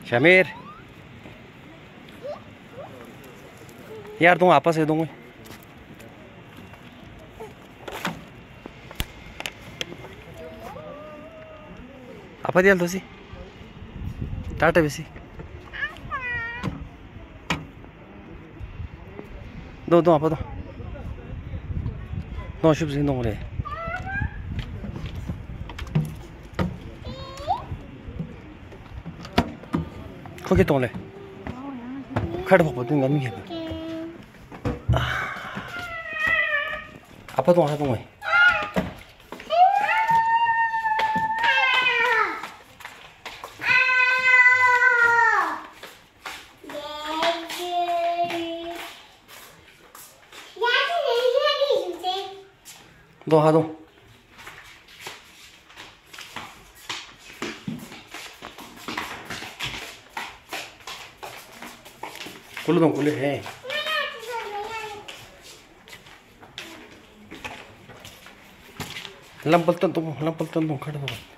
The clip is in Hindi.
शमीर यार तुम आपस से दूंगे apa dia tuh sih tata besi do apa tuh no शुभ से दो रे 거기 또 올래 카드 보고 뜬 거 미해 아빠도 하던 거야 너 하동 굴러동 굴려 해 lamp lamp tung khada